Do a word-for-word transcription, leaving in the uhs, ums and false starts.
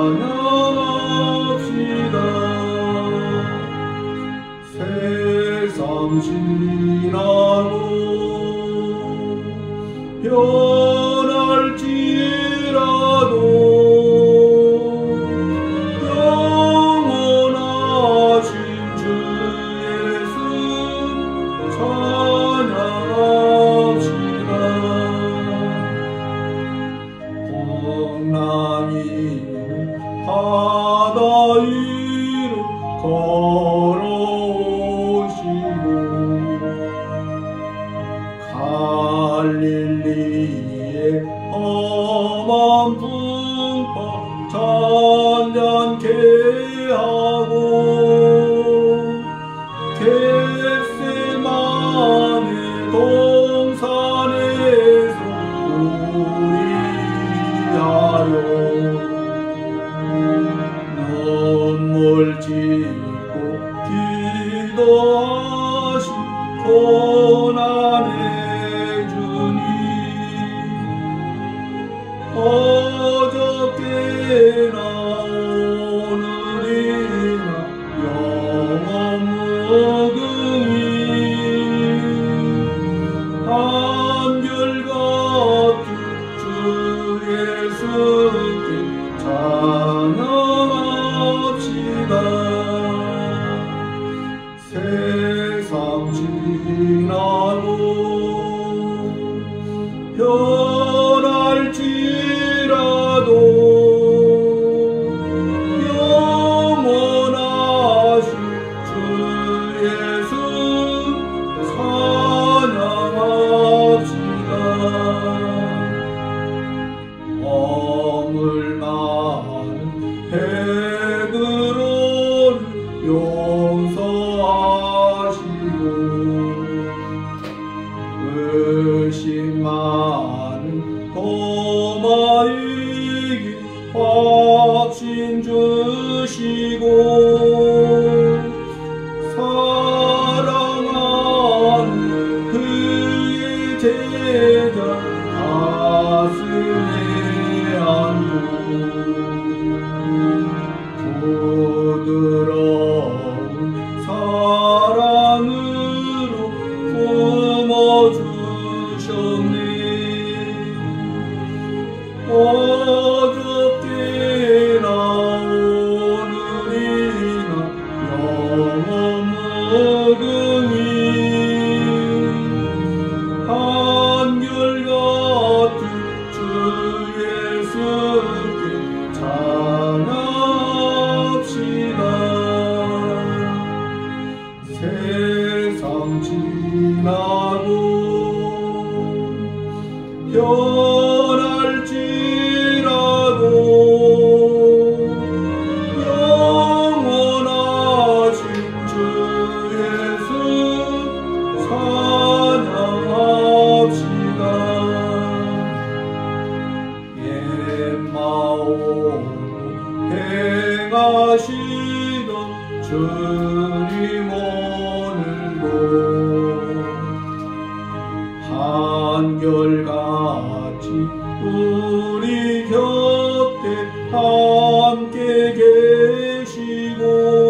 찬양합시다. 세상 지나고 변할지라도 영원하신 주 예수 찬양합시다. 풍랑이는 바다 위로 걸어오시고 갈릴리의 험한 풍파 잔잔케 하고 겟세마네 동산에서 우리하여 눈물 짓고 기도하신 고난의 주님, 어저께나 오늘이나 영원 무궁히 한결같은 주 예수께 찬양합시다. 세상 지나고 변할지라도 영원하신 주 예수 찬양합시다. 허물 많은 베드로를 용서하시고 의심 많은 도마에게 확신 주시고 사랑하는 그의 제자 가슴에 안고 부드러운 사랑으로 품어주셨네. 어저께나 오늘이나 영원 무궁히 한결같은 주 예수께 찬양합시다. 세상 지나고 변할지라도 영원하신 주 예수 찬양합시다. 옛마음으로 행하시던 주님 오늘도 한결같이 우리 곁에 함께 계시고